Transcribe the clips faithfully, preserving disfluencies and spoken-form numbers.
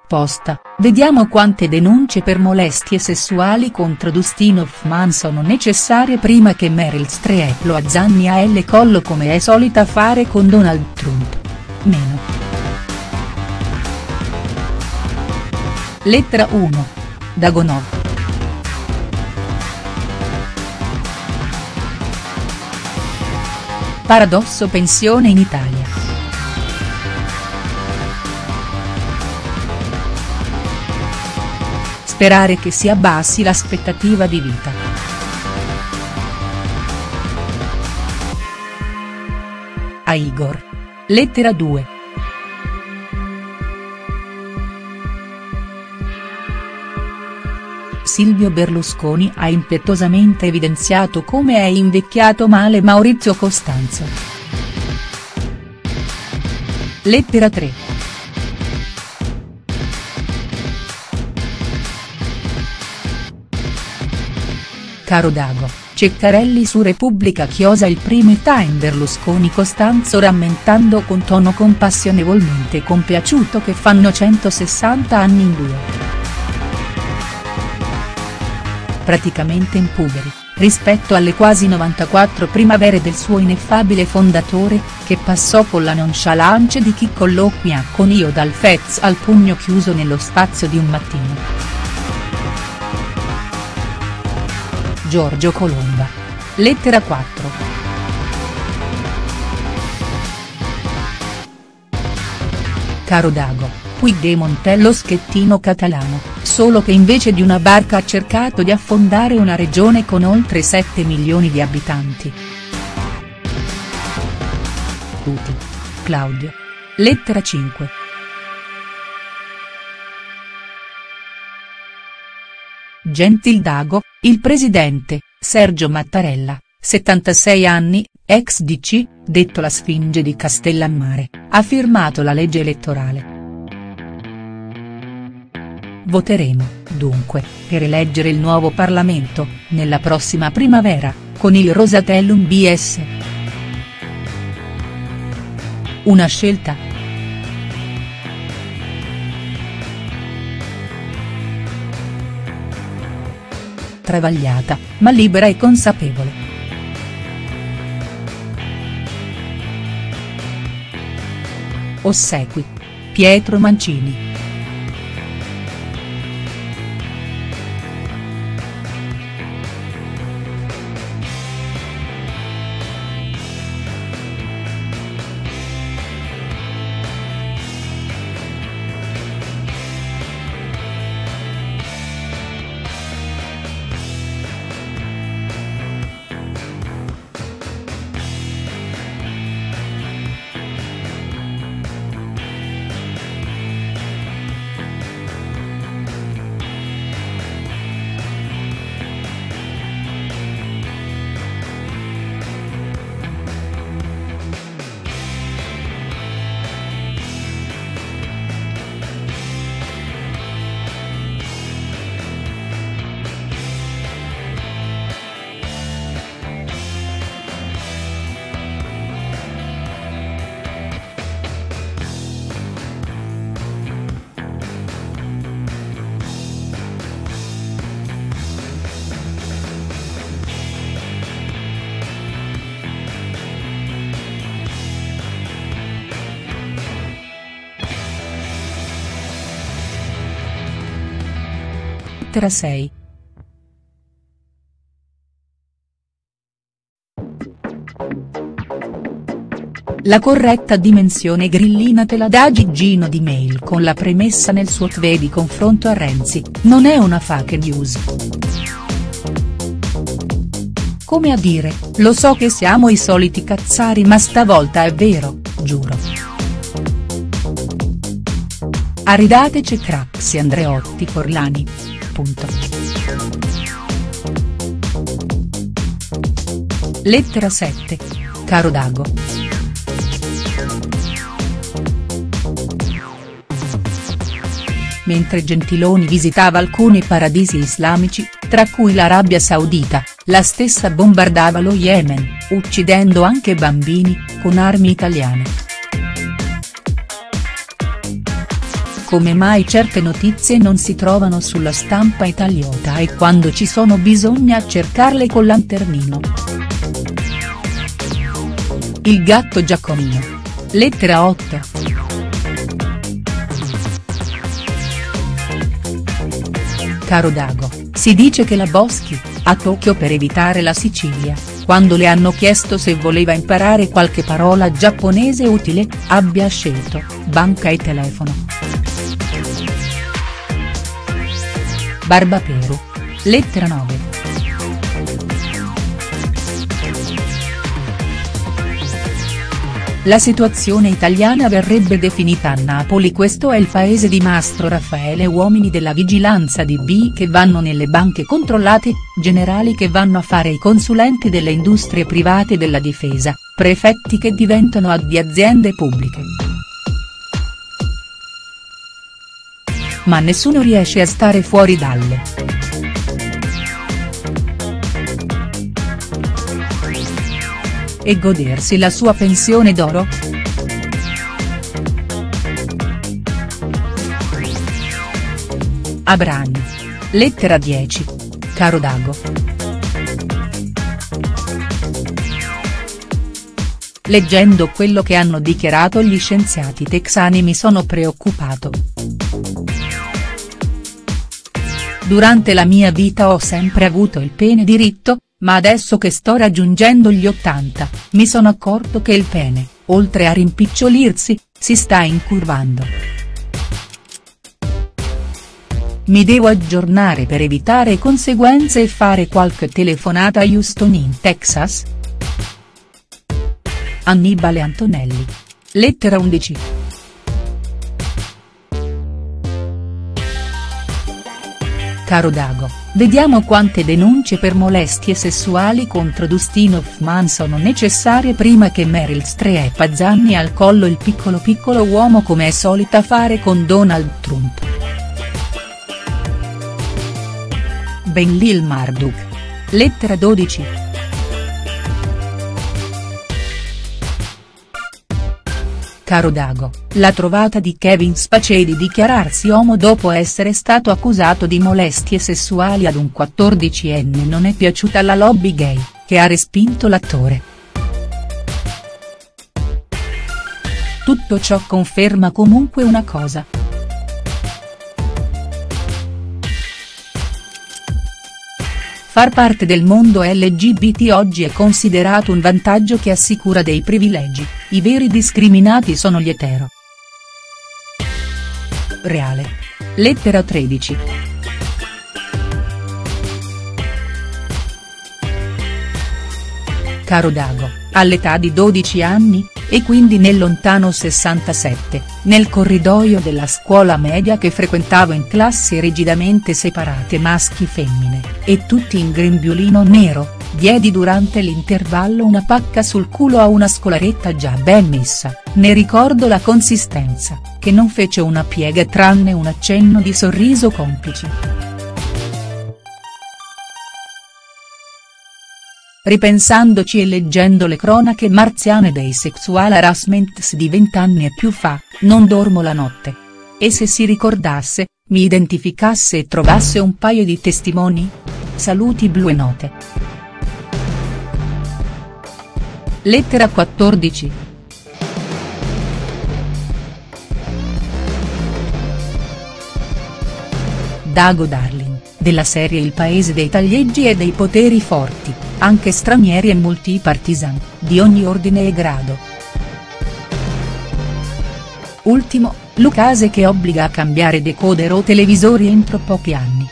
Posta, vediamo quante denunce per molestie sessuali contro Dustin Hoffman sono necessarie prima che Meryl Streep lo azzanni a elle collo come è solita fare con Donald Trump. Meno. Lettera uno. Dagonov. Paradosso pensione in Italia. Sperare che si abbassi l'aspettativa di vita. A Igor. Lettera due. Silvio Berlusconi ha impetuosamente evidenziato come è invecchiato male Maurizio Costanzo. Lettera tre. Caro Dago, Ceccarelli su Repubblica chiosa il prime time Berlusconi Costanzo rammentando con tono compassionevolmente compiaciuto che fanno centosessanta anni in due. Praticamente impuberi, rispetto alle quasi novantaquattro primavere del suo ineffabile fondatore, che passò con la nonchalance di chi colloquia con io dal Fez al pugno chiuso nello spazio di un mattino. Giorgio Colomba. Lettera quattro. Caro Dago, Puigdemont è lo schettino catalano, solo che invece di una barca ha cercato di affondare una regione con oltre sette milioni di abitanti. Tutti. Claudio. Lettera cinque. Gentil Dago, il presidente, Sergio Mattarella, settantasei anni, ex D C, detto la Sfinge di Castellammare, ha firmato la legge elettorale. Voteremo, dunque, per eleggere il nuovo Parlamento, nella prossima primavera, con il Rosatellum B S. Una scelta travagliata, ma libera e consapevole. Ossequi. Pietro Mancini. Lettera sei. La corretta dimensione grillina te la dà Gigino di Mail con la premessa nel suo tweet di confronto a Renzi, non è una fake news. Come a dire, lo so che siamo i soliti cazzari ma stavolta è vero, giuro. Aridateci Craxi Andreotti Forlani. Punto. Lettera sette. Caro Dago. Mentre Gentiloni visitava alcuni paradisi islamici, tra cui l'Arabia Saudita, la stessa bombardava lo Yemen, uccidendo anche bambini, con armi italiane. come mai certe notizie non si trovano sulla stampa italiana e quando ci sono bisogna cercarle col lanternino. Il gatto Giacomino. Lettera otto. Caro Dago, si dice che la Boschi, a Tokyo per evitare la Sicilia, quando le hanno chiesto se voleva imparare qualche parola giapponese utile, abbia scelto banca e telefono. Barbaperu. Lettera nove. La situazione italiana verrebbe definita a Napoli. Questo è il paese di Mastro Raffaele, uomini della vigilanza D B che vanno nelle banche controllate, generali che vanno a fare i consulenti delle industrie private della difesa, prefetti che diventano di aziende pubbliche. Ma nessuno riesce a stare fuori dalle e godersi la sua pensione d'oro?. Abrani. Lettera dieci. Caro Dago. Leggendo quello che hanno dichiarato gli scienziati texani mi sono preoccupato. Durante la mia vita ho sempre avuto il pene diritto, ma adesso che sto raggiungendo gli ottanta, mi sono accorto che il pene, oltre a rimpicciolirsi, si sta incurvando. Mi devo aggiornare per evitare conseguenze e fare qualche telefonata a Houston in Texas? Annibale Antonelli. Lettera undici. Caro Dago, vediamo quante denunce per molestie sessuali contro Dustin Hoffman sono necessarie prima che Meryl Streep azzanni al collo il piccolo piccolo uomo come è solita fare con Donald Trump. Ben Lil Marduk. Lettera dodici. Caro Dago, la trovata di Kevin Spacey di dichiararsi omo dopo essere stato accusato di molestie sessuali ad un quattordicenne non è piaciuta alla lobby gay, che ha respinto l'attore. Tutto ciò conferma comunque una cosa. Far parte del mondo L G B T oggi è considerato un vantaggio che assicura dei privilegi, i veri discriminati sono gli etero. Reale. Lettera tredici. Caro Dago, all'età di dodici anni, e quindi nel lontano sessantasette, nel corridoio della scuola media che frequentavo in classi rigidamente separate maschi-femmine, e tutti in grembiulino nero, diedi durante l'intervallo una pacca sul culo a una scolaretta già ben messa, ne ricordo la consistenza, che non fece una piega tranne un accenno di sorriso complice. Ripensandoci e leggendo le cronache marziane dei sexual harassments di vent'anni e più fa, non dormo la notte. E se si ricordasse, mi identificasse e trovasse un paio di testimoni? Saluti blu e note. Lettera quattordici. Dago Darling, della serie Il paese dei taglieggi e dei poteri forti, anche stranieri e multipartisan, di ogni ordine e grado. Ultimo, Lucase che obbliga a cambiare decoder o televisori entro pochi anni.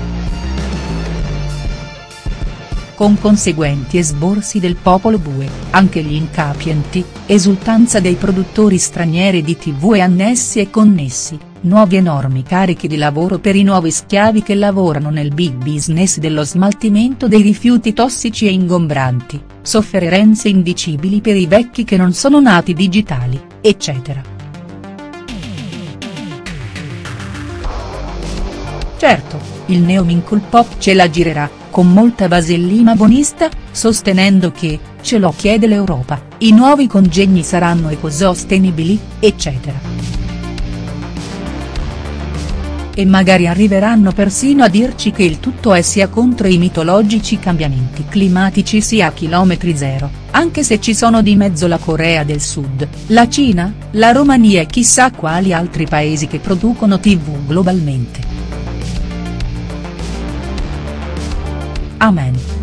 Con conseguenti esborsi del popolo bue, anche gli incapienti, esultanza dei produttori stranieri di tv e annessi e connessi, nuovi enormi carichi di lavoro per i nuovi schiavi che lavorano nel big business dello smaltimento dei rifiuti tossici e ingombranti, sofferenze indicibili per i vecchi che non sono nati digitali, eccetera. Certo, il neomincool pop ce la girerà, con molta vasellina buonista, sostenendo che, ce lo chiede l'Europa, i nuovi congegni saranno ecosostenibili, eccetera. E magari arriveranno persino a dirci che il tutto è sia contro i mitologici cambiamenti climatici sia a chilometri zero, anche se ci sono di mezzo la Corea del Sud, la Cina, la Romania e chissà quali altri paesi che producono tivù globalmente. Amen.